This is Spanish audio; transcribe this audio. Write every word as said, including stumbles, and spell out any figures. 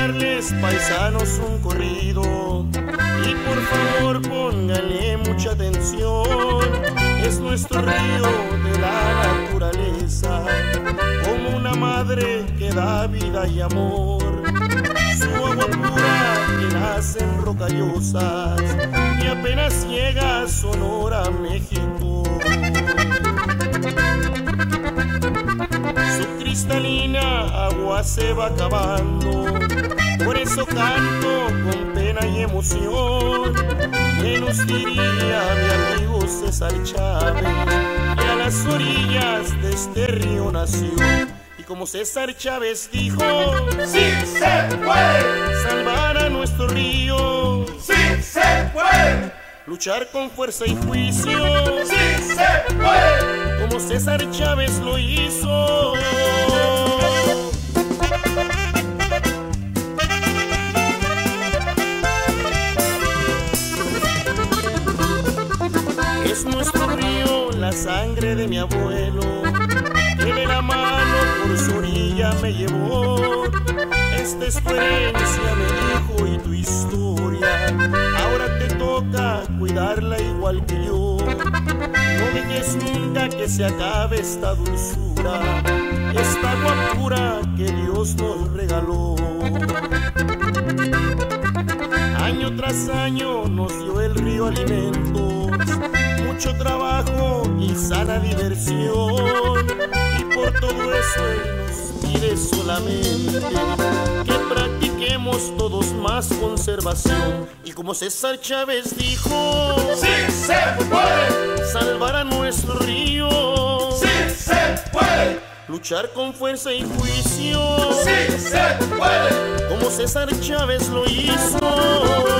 cantarles, paisanos, un corrido, y por favor pónganle mucha atención. Es nuestro río de la naturaleza, como una madre que da vida y amor. Su agua pura que nace en rocallosas y apenas llega a Sonora, México. Su cristalina agua se va acabando, por eso canto con pena y emoción. ¿Qué nos diría mi amigo César Chávez, que a las orillas de este río nació? Y como César Chávez dijo: ¡sí se puede! Salvar a nuestro río, ¡sí se puede! Luchar con fuerza y juicio, ¡sí se puede! Como César Chávez lo hizo. Es nuestro río la sangre de mi abuelo, que de la mano por su orilla me llevó. Esta es tu herencia, me dijo, y tu historia. Ahora te toca cuidarla igual que yo. No dejes nunca que se acabe esta dulzura, esta agua pura que Dios nos regaló. Año tras año nos dio el río alimentos, mucho trabajo y sana diversión. Y por todo eso Él nos pide solamente que practiquemos todos más conservación. Y como César Chávez dijo: ¡sí se puede! Salvar a nuestro río, ¡sí se puede! Luchar con fuerza y juicio, ¡sí se puede! Como César Chávez lo hizo.